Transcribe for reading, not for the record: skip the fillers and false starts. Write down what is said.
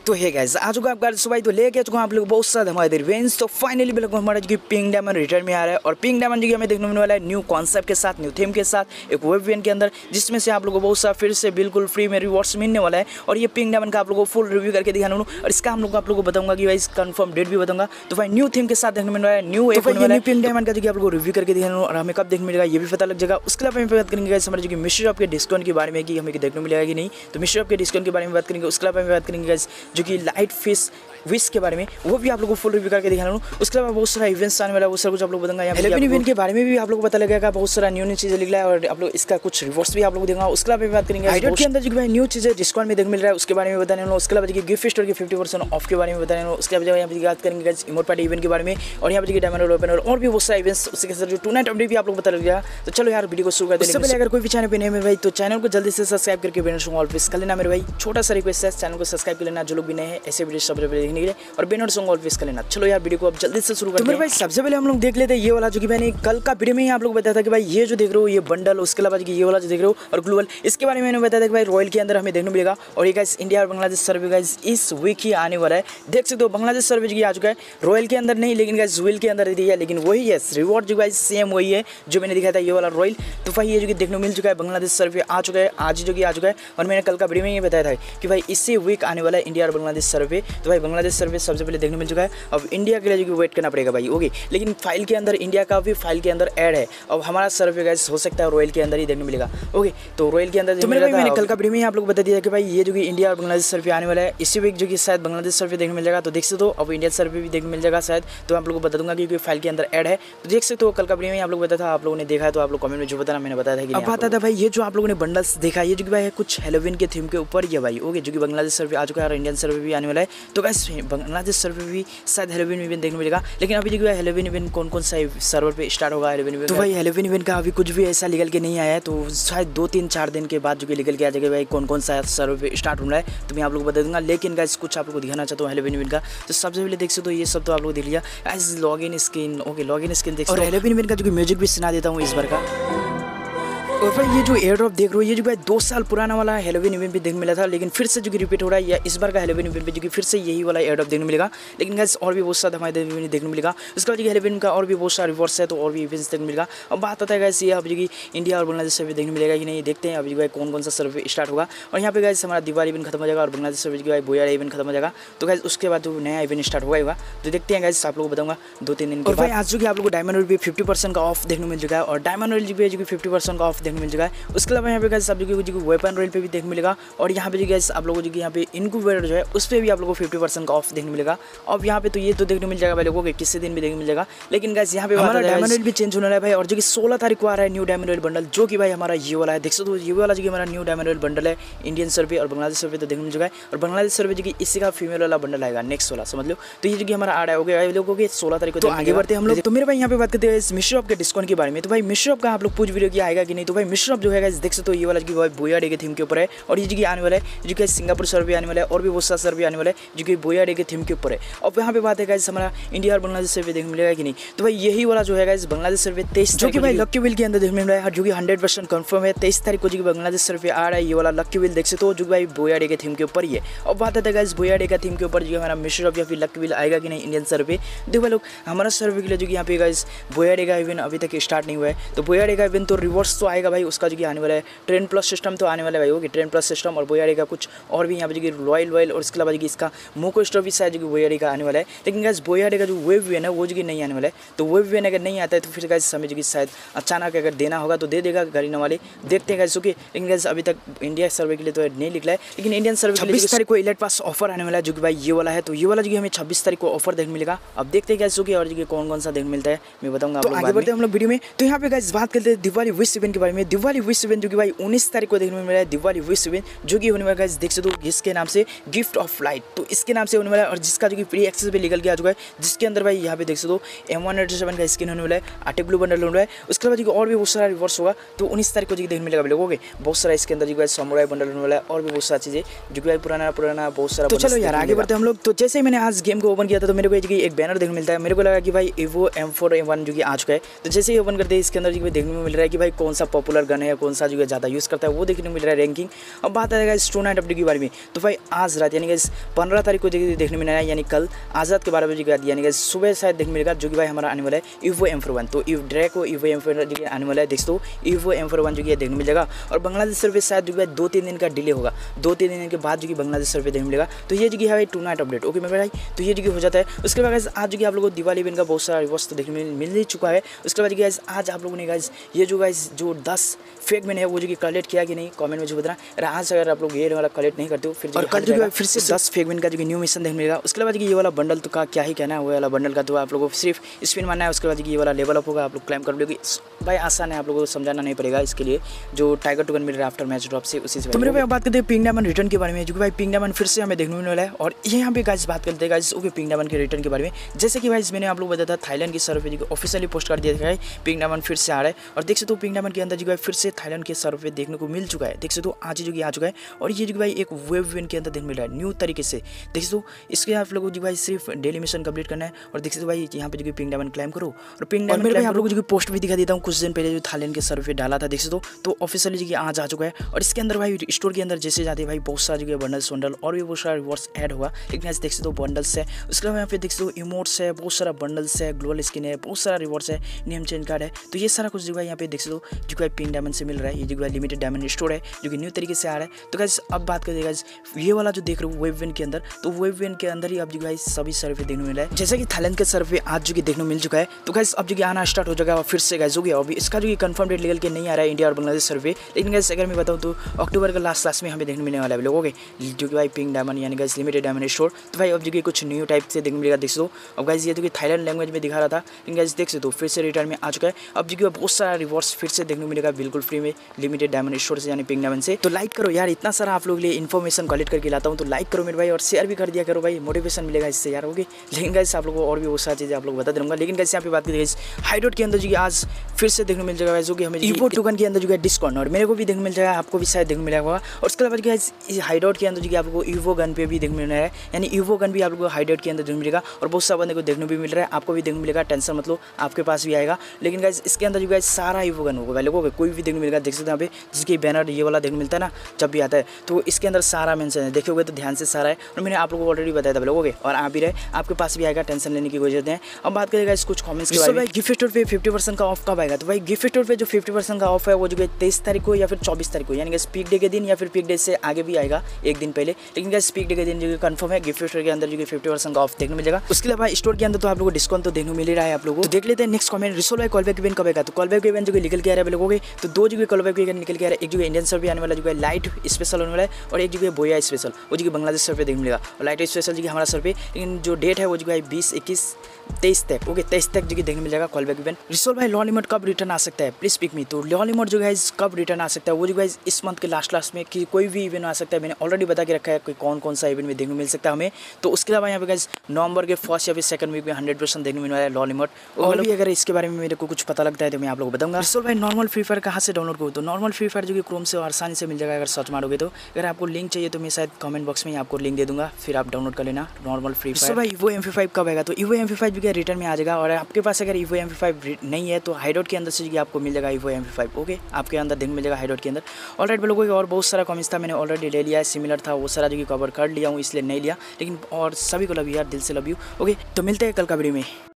तो है गाइस आ चुका आपका सुबह तो लेके चुका आप लोग बहुत सारा हमारे रिवेंज। तो फाइनली बिल्कुल हमारा जो पिंक डायमंड रिटर्न में आ रहा है और पिंक डायमंड जो हमें देखने मिलने वाला है न्यू कॉन्सेप्ट के साथ, न्यू थीम के साथ, एक वेब के अंदर, जिसमें से आप लोगों को बहुत सारा फिर से बिल्कुल फ्री में रिवॉर्ड्स मिलने वाला है। और ये पिंक डायमंड का आप लोगों को फुल रिव्यू करके दिखाना हूँ और इसका हम लोग आप लोगों को बताऊंगा कि भाई कंफर्म डेट भी बताऊंगा। तो भाई न्यू थीम के साथ देखने मिल रहा है, न्यू पिंक डायमंड का जो आप लोग रिव्यू करके दिखाना और हमें कब देखने मिलेगा ये भी पता लग जाएगा। उसके अलावा बात करेंगे हमारे जो मिस्ट्री ऑफ के डिस्काउंट के बारे में कि हमें देखने मिलेगा कि नहीं, तो मिस्ट्री ऑफ के डिस्काउंट के बारे में बात करेंगे। उसके अलावा बात करेंगे जो कि लाइट फिश विश के बारे में, वो भी आप लोगों को फुल रिव्यू करके दिखाना हूँ। उसके अलावा बहुत सारा इवेंट्स आने वाला है, वो सब कुछ आप लोग बताऊंगा। 11 इवेंट के बारे में भी आप लोगों को पता लगेगा, बहुत सारा न्यू चीज़ें लिख रहा है और आप लोग इसका कुछ रिवॉर्ड्स भी आप लोग देंगे। उसके अलावा बात करेंगे हाइड्रेट के अंदर जो भाई न्यू चीज़ें डिस्काउंट में देखने मिल रहा है उसके बारे में बताने वाला। उसके अलावा गिफ्ट स्टोर के 50% ऑफ के बारे में बताने वाला। उसके अलावा यहाँ पे बात करेंगे इमोट पार्टी इवेंट के बारे में और यहाँ पे डायमंड ओपन और भी बहुत सारे इवेंट्स, उसके साथ जो टूर्नामेंट अपडेट भी आप लोग पता लग गया। तो चलो यार वीडियो को शुरू करते हैं। इससे पहले अगर कोई भी चैनल पे नहीं है भाई तो चैनल को जल्दी से सब्सक्राइब करके बेल आइकन ऑल प्रेस कर लेना। मेरे भाई छोटा सा रिक्वेस्ट है, चैनल को सब्सक्राइब कर लेना जो लोग भी नए हैं ऐसे वीडियो सबसे पहले देखने के लिए, और बेल आइकन ऑल प्रेस कर लेना। चलो यार वीडियो को अब जल्दी से शुरू करते हैं। तो मेरे भाई सबसे पहले हम लोग देख लेते हैं ये वाला जो कि मैंने कल का वीडियो में ही आप लोग बताया था कि भाई ये जो देख रहे हो ये बंडल, उसके अलावा ये वाला जो देख रहे हो और ग्लोबल, इसके बारे में मैंने बताया था कि भाई रॉयल के अंदर हमें देखने मिलेगा। और ये गाइस इंडिया और बांग्लादेश सर्वे गाइस इस वीक ही आने वाला है। देख सकते हो बांग्लादेश सर्वे जो आ चुका है, रॉयल के अंदर नहीं लेकिन गाइस जुएल के अंदर दिया है, लेकिन वही है रिवॉर्ड जो गाइस सेम वही है जो मैंने दिखाया था ये वाला रॉयल। तो भाई ये जो कि देखने को मिल चुका है, बांग्लादेश सर्वे आ चुका है, आज जो कि आ चुका है। और मैंने कल का वीडियो में ये बताया था कि भाई इसी वीक आने वाला है इंडिया और बांग्लादेश सर्वे। तो भाई बांग्लादेश सर्वे सबसे पहले देखने मिल चुका है, अब इंडिया के लिए जो कि वेट करना पड़ेगा भाई। ओके, लेकिन फाइल के अंदर इंडिया का भी फाइल के अंदर ऐड है। अब हमारा सर्वे गाइस हो सकता है रॉयल के अंदर ही देखने मिलेगा। ओके, तो रॉयल के अंदर मैंने कल का वीडियो में आप लोग बता दिया कि भाई ये जो कि इंडिया और बांग्लादेश सर्वे आने वाला है इसी वीक, जो कि शायद बांग्लादेश सर्वे देखने मिल जाएगा। तो देख सकते हो अब इंडियन सर्वे भी देखने मिल जाएगा शायद, तो आप लोगों को बता दूंगा क्योंकि फाइल के अंदर ऐड है। तो देख सकते हो कल का वीडियो में आप लोग बताया था, आप लोगों ने देखा है तो आप लोग कमेंट में जो बताना मैंने बताया था कि अब आता था भाई ये जो आप लोगों ने बंडल्स देखा ये जो कि भाई कुछ हैलोवीन के थीम के ऊपर ही है भाई। ओके, जो कि बांग्लादेश सर्वे आ चुका है और इंडियन सर्वे भी आने वाला है। तो गाइस बांग्लादेश सर्वे भी शायद हैलोवीन इवेंट देखने मिलेगा, लेकिन अभी जो है हैलोवीन इवेंट कौन कौन सा सर्वर पे स्टार्ट होगा हैलोवीन इवेंट। तो भाई हैलोवीन इवेंट का अभी कुछ भी ऐसा निकल के नहीं आया है, तो शायद 2-3-4 दिन के बाद जो कि निकल के आ जाएगा भाई कौन कौन सा सर्वर पे स्टार्ट हो रहा है, तो मैं आप लोग बता दूंगा। लेकिन गाइस कुछ आप लोग को दिखाना चाहता हूँ हैलोवीन इवेंट का। तो सबसे पहले देख सकते हो ये सब तो आप लोग देख लिया as login skin. Okay, login skin देख सकते हो और हैलोवीन इवेंट का जो कि म्यूजिक भी सुना देता हूँ इस बार का। और भाई ये जो एयर ड्रॉप देख रहे हो ये जो भाई 2 साल पुराना वाला हैलोवीन इवेंट भी देखने मिला था, लेकिन फिर से जो कि रिपीट हो रहा है या इस बार का हैलोवीन इवेंट पे जो कि फिर से यही वाला एयर ड्रॉप देखने मिलेगा। लेकिन गाइस और भी बहुत सारा हमारे देखने मिलेगा। उसके बाद हैलोवीन का और भी बहुत सारा रिवॉर्ड्स है, तो और भी इवेंट्स देखने मिलेगा। अब बात आता है गाइस ये अब जो कि इंडिया और बांग्लादेश सर्वे देखने मिलेगा कि नहीं, देखते हैं अभी भाई कौन कौन सा सर्वे स्टार्ट होगा। और यहाँ पे गाइस हमारा दिवाली इवेंट खत्म हो जाएगा और बांग्लादेश सर्वे जो भाई बोया इवेंट खत्म हो जाएगा। तो गाइस उसके बाद जो नया इवेंट स्टार्ट होगा तो देखते हैं गाइस, आप लोग को बताऊंगा 2-3 दिन के बाद। आज जो कि आप लोग को डायमंड रॉयल भी 50% का ऑफ देखने मिल चुका है और डायमंड रॉयल जो कि 50% का ऑफ देखने मिल चुका है। उसके अलावा यहाँ पे गाइस आप जो कि वेपन रॉयल पे भी देखने मिलेगा और यहाँ पे जो गाइस आप लोगों को जो कि यहाँ पे इनक्यूबेटर जो है उस पर भी आप लोगों को 50% का ऑफ देखने मिलेगा। अब यहाँ पे तो ये तो देखने मिल जाएगा भाई लोगों को किसी दिन भी देखने मिल जाएगा। लेकिन गाइस यहाँ पे हमारा डायमंड रॉयल भी चेंज होने वाला है भाई, और जो कि 16 तारीख को आ रहा है न्यू डायमंड रॉयल बंडल, जो कि भाई हमारा ये वाला है। देख सकते हो ये वाला जो कि हमारा न्यू डायमंड रॉयल बंडल है। इंडियन सर्वे और बांग्लादेश सर्वे तो देखने मिल चुका है और बांग्लादेश सर्वे जो कि इसी का फीमेल वाला बंडल आएगा नेक्स्ट वाला, समझ लो। तो ये जो कि हमारा आ रहा है लोगों के 16 तारीख को। तो आगे बढ़ते हैं हम लोग। तो मेरे भाई यहाँ पे बात करते हैं मिस्ट्री ऑफ के डिस्काउंट के बारे में। तो भाई मिस्ट्री ऑफ का आप लोग पूछ वीडियो की आएगा कि नहीं, तो भाई मिस्ट्री ऑफ जो है देख सकते हो ये वाला जो कि बोया डे के थीम के ऊपर है और ये जो कि आने वाला है जो कि सिंगापुर सर्वे आने वाला है और भी बहुत सारा सर्वे आने वाला है जो कि बोया डे के थीम के ऊपर है। अब यहाँ पे बात है गाइस हमारा इंडिया और बांग्लादेश सर्वे देखने मिलेगा कि नहीं, तो भाई यही वाला जो है गाइस बांग्लादेश सर्वे 23 जो कि भाई लक्की व्हील के अंदर देखने मिल रहा है जो कि 100% कंफर्म है। 23 तारीख को जो कि बांग्लादेश सर्वे आ रहा है ये वाला लक्की व्हील देख सकते हो जो कि भाई बोया डे के थीम के ऊपर ही है। अब बात है गाइस बोया डे का थीम के ऊपर जो हमारा मिस्ट्री ऑफ या फिर लक्की व्हील आएगा कि नहीं इंडियन सर्वे। देखो भाई लोग हमारा सर्वे के लिए जो कि यहाँ पे गाइस बोया डे का इवेंट अभी तक स्टार्ट नहीं हुआ है, तो बोया डे का इवेंट तो रिवॉर्ड्स तो आएगा भाई, उसका जो कि आने वाला है ट्रेन प्लस सिस्टम तो आने वाला है भाई। ओके, ट्रेन प्लस सिस्टम और बोया डे का कुछ और भी यहाँ पे जो कि रॉयल और इसके अलावा जो कि इसका मोको स्टोर भी शायद जो कि बोया डे का आने वाला है। लेकिन गाइस बोया डे का जो वेव वी है ना वो जो कि नहीं आने वाला है, तो वेव वी अगर नहीं आता है तो फिर गाइस हमें जो कि शायद अचानक अगर देना होगा तो दे देगा गाड़ी वाले, देखते हैं गाइस। ओके, लेकिन गाइस अभी तक इंडिया सर्वे के लिए तो नहीं निकला है, लेकिन इंडियन सर्वे 26 तारीख को इलेट पास ऑफर आने वाला है जो कि भाई ये वाला है। तो ये वाला जो कि हमें 26 तारीख को ऑफर देखने मिलेगा। अब देखते हैं गाइस ओके और जो कि कौन कौन सा देखने मिलता है मैं बताऊंगा। तो आगे बढ़ते हैं हम लोग वीडियो में। तो यहाँ पे गाइस बात करते हैं दिवाली विश इवेंट के बारे में। दिवाली विश इवेंट जो कि भाई 19 तारीख को देखने में मिला है दिवाली विश इवेंट जो कि होने वाला गाइस देख सकते हो इसके नाम से गिफ्ट ऑफ लाइट, तो इसके नाम से होने वाला है और जिसका जो कि प्री एक्सेस पे निकल के आ चुका है, जिसके अंदर भाई यहाँ पे देख सकते हो M187 का स्किन होने वाला है, आर्टिक ब्लू बंडल होने वाला है। उसके बाद और भी बहुत सारा रिवॉर्ड्स होगा, तो 19 तारीख को जो देखने मिलेगा लोगों के बहुत सारा इसके अंदर जो है समुराई बंडल होने वाला है और भी बहुत सारी चीज़ें जो कि भाई पुराना बहुत सारा। तो चलो यार आगे बढ़ते हैं हम लोग। तो जैसे ही मैंने आज गेम को ओपन किया था तो मेरे को एक बैनर देखने मिलता है, मेरे को लगा कि भाई Evo M4 M1 जो कि आ चुका है। तो जैसे ही ओपन करते हैं इसके अंदर जो देखने में मिल रहा है कि भाई कौन सा पॉपुलर गन है, कौन सा जो है ज़्यादा यूज़ करता है वो देखने को मिल रहा है रैंकिंग। अब बात आएगा इस टू नाइट अपडेट के बारे में, तो भाई आज रात यानी कि 15 तारीख को देखने में मिल रहा है, यानी कल आज़ाद के 12 बजे के बाद यानी कि सुबह शायद देखने मिलेगा, जो कि भाई हमारा आने वाला है ईवो M41। तो ड्रैको ईवो M41 जो कि आने वाला है, देख दो ईवो M41 जो कि देखने मिलेगा। और बांग्लादेश सर्वे शायद जो कि 2-3 दिन का डिले होगा, 2-3 दिन के बाद जो कि बांग्लादेश सर्वे देखने मिलेगा। तो ये जो कि है भाई टू नाइट अपडेट। ओके मेरे भाई, तो ये जो कि हो जाता है। उसके बाद आज जो कि आप लोगों को दिवाली इवेंट का बहुत सारा रिवॉर्ड्स तो देखने मिल ही चुका है। उसके बाद गाइस आज आप लोगों ने गाइस ये जो 10 फेक मैन है वो जो कि कलेक्ट किया कि नहीं कमेंट में जो बताना। और आज अगर आप लोग ये वाला कलेक्ट नहीं करते हो फिर और कल जो फिर से 10 फेक मैन का जो कि न्यू मिशन देखने मिलेगा। उसके बाद ये वाला बंडल तो का क्या ही कहना है, वो वाला बंडल का तो आप लोगों को सिर्फ स्पिन मारना है। उसके बाद ये वाला लेवल अप होगा, आप लोग क्लाइम कर लोगे भाई, आसान है, आप लोगों को समझाना नहीं पड़ेगा। इसके लिए जो टाइगर टोकन मिल रहा है आफ्टर मैच ड्रॉप से उसी से। तो मेरे भाई बात करते हैं पिंक डायमंड रिटर्न के बारे में, जो कि भाई पिंक डायमंड फिर से हमें देखने मिलने वाला है। और यहाँ पे गाइस बात करते हैं गाइस ओके पिंक डायमंड के रिटर्न के बारे में। जैसे कि भाई मैंने आप लोग बताया था थाईलैंड की सर्वे जो ऑफिशियली पोस्ट कर दिया है, पिंक डायमंड फिर से आ रहा है। और देख सकते हो पिंक डायमंड के अंदर जो है फिर से थाईलैंड के सर्वे देखने को मिल चुका है, देख सकते हो आज जो कि आ चुका है। और ये जो भाई एक वेब इवेंट के अंदर देखने मिल रहा है न्यू तरीके से, देख सकते हो। इसके आप लोगों को जो भाई सिर्फ डेली मिशन कंप्लीट करना है। और देख सकते हो भाई यहाँ पे जो कि पिंक डायमंड क्लाइम करो और पिंक डायमंड मेरे भाई आप लोगों को जो पोस्ट भी दिखा देता हूँ, कुछ दिन पहले जो थाईलैंड के सर्वे डाला था, देख सकते हो। तो ऑफिशियली जो कि आज आ चुका है। और इसके अंदर भाई स्टोर के अंदर जैसे जाते हैं भाई बहुत सारा जो है बंडल्स वंडल और भी बहुत सारा रिवॉर्ड्स ऐड होगा। लेकिन आज देख सकते हो बंडल्स है, उसके अलावा यहाँ पे देख सकते हो इमोट्स है, बहुत सारा बंडल्स है, ग्लोबल स्किन है, बहुत सारा रिवॉर्ड्स है, नेम चेंज कार्ड है। तो ये सारा कुछ जो है यहाँ पे देख सकते हो जो कि पिंक डायमंड से मिल रहा है। ये जो है लिमिटेड डायमंड स्टोर है जो कि न्यू तरीके से आ रहा है। तो गाइस अब बात करें गाइस ये वाला जो देख रहे हो वेब इवेंट के अंदर, तो वेब इवेंट के अंदर ही अब जो गाइस सभी सर्वे देखने मिल रहा है। जैसे कि थाईलैंड के सर्वे आज जो कि देखने मिल चुका है, तो गाइस अब जो कि आना स्टार्ट हो जाएगा फिर से गाइस हो गया। अभी इसका जो कि कंफर्म डेट निकल के नहीं आ रहा है इंडिया और बांग्लादेश सर्वे, लेकिन गाइस अगर मैं बताऊँ तो अक्टूबर का लास्ट में हमें देखने मिलने वाला है लोगों के जो कि भाई पिंक डायमंड यानी गाइस लिमिटेड डायमंड स्टोर। तो भाई अब जो कि कुछ न्यू टाइप से देखने मिलेगा, देख सकते हो। अब गाइस ये जो कि थाईलैंड लैंग्वेज में दिखा रहा था, लेकिन गाइस देख सकते हो फिर से रिटर्न में आ चुका है। अब जो कि बहुत सारा रिवॉर्ड्स फिर से देखने को मिलेगा बिल्कुल फ्री में लिमिटेड डायमंड स्टोर से यानी पिंक डायमंड से। तो लाइक करो यार, इतना सारा आप लोग लिए इन्फॉर्मेशन कलेक्ट करके लाता हूँ, तो लाइक करो मेरे भाई और शेयर भी कर दिया करो भाई, मोटिवेशन मिलेगा इससे यार होगी। लेकिन गाइस आप लोगों को और भी बहुत सारी चीज़ें आप लोग बता दूंगा। लेकिन गाइस यहाँ पे बात करिए हाइडोट के अंदर जो कि आज फिर से देखने मिल जाएगा जो कि हमें ईवो टोकन के अंदर जो है डिस्काउंट, और मेरे को भी देखने मिल जाएगा, आपको भी शायद देखने मिलेगा। और उसके अलावा गाइस हाइडआउट के अंदर जो कि आपको ईवो गन पे भी देखने मिल रहा है, यानी ईवो गन भी आप लोग को हाइडआउट के अंदर देखने मिलेगा। और बहुत सारे बंदे को देखने भी मिल रहा है, आपको भी देखने मिलेगा, टेंशन मतलब आपके पास भी आएगा। लेकिन गाइस इसके अंदर जो गाइस सारा ईवो गन होगा लोगों को कोई भी देखने मिलेगा, देख सकते हैं यहाँ पे जिसकी बैनर ये वाला देखने मिलता है ना जब भी आता है, तो इसके अंदर सारा मेंशन है, देखोगे तो ध्यान से सारा है। और मैंने आप लोगों को ऑलरेडी बताया था लोगों के, और आ भी रहे, आपके पास भी आएगा, टेंशन लेने की कोई जरूरत नहीं है। अब बात करेगा इस कुछ कमेंट्स के बारे में। गिफ्ट स्टोर पे 50% का ऑफ कब आएगा, तो भाई गिफ्ट स्टोर पे जो 50% का ऑफ है वो जो कि 23 तारीख को या फिर 24 तारीख को, यानी कि पीक डे के दिन या फिर पीक डे से आगे भी आएगा एक दिन पहले। लेकिन गाइस पीक डे के दिन जो कंफर्म है गिफ्ट स्टोर के अंदर जो कि 50% का ऑफ देखने मिलेगा। उसके अलावा स्टोर के अंदर तो आप लोगों को डिस्काउंट तो देखने मिल रहा है आप लोगों को। तो देख लेते हैं नेक्स्ट कमेंट, रिसोल भाई कॉल बैक इवेंट कब आएगा, तो कॉल बैक इवेंट जो कि निकल के आ रहा है लोगों के, तो दो जो कि कॉल बैक इवेंट निकल के आ रहा है। एक जो इंडियन सर्वे आने वाला जो है लाइट स्पेशल होने वाला है, और एक जो है बोया स्पेशल वो जो कि बांग्लादेश सर्वे देखने मिलेगा। और लाइट स्पेशल जो कि हमारा सर्वे, लेकिन जो डेट है वो जो है 20, 21, 23 तक, ओके 23 तक जो कि देखने मिलेगा कॉल बैक इवेंट। रिसोल भाई लॉ लिमिट कब रिटर्न आ सकता है, प्लीज पिक मी। तो लॉ लिमिट जो है कब रिटर्न आ सकता है, वो जो है इस मंथ के लास्ट में कि कोई भी इवेंट आ सकता है, मैंने ऑलरेडी बता के रखा है कि कौन सा इवेंट में देखने मिल सकता है हमें। तो उसके अलावा यहाँ पे गाइस नवंबर के फर्स्ट या फिर सेकंड वीक में 100% देखने मिलने वाला है लॉ लिमिट। और भी अगर इसके बारे में मेरे को कुछ पता लगता है तो मैं आप लोगों को बताऊंगा। रिसोल भाई नॉर्मल फ्री फायर कहाँ से डाउनलोड करूँ, तो नॉर्मल फ्री फायर जो कि क्रोम से आसानी से मिल जाएगा अगर सर्च मारोगे तो। अगर आपको लिंक चाहिए तो मैं शायद कमेंट बॉक्स में आपको लिंक दे दूंगा, फिर आप डाउनलोड कर लेना नॉर्मल फ्री फायर। भाई ईवो M55 कब आएगा, तो ईवो M55 जो कि रिटर्न में आ जाएगा। और आपके पास अगर ईवो M55 नहीं है तो हाइडआउट के अंदर से जो आपको मिल जाएगा ईवो M55, ओके आपके अंदर देखने मिल जाएगा हाइडआउट के अंदर। ऑलराइट लोगों और बहुत सारा कमेंट्स था, मैंने ऑलरेडी ले लिया है, सिमिलर था वो सारा जो कि कवर कर लिया हूँ, इसलिए नहीं लिया। लेकिन और सभी को लव यू यार, दिल से लव यू। ओके तो मिलते हैं कल का वीडियो में।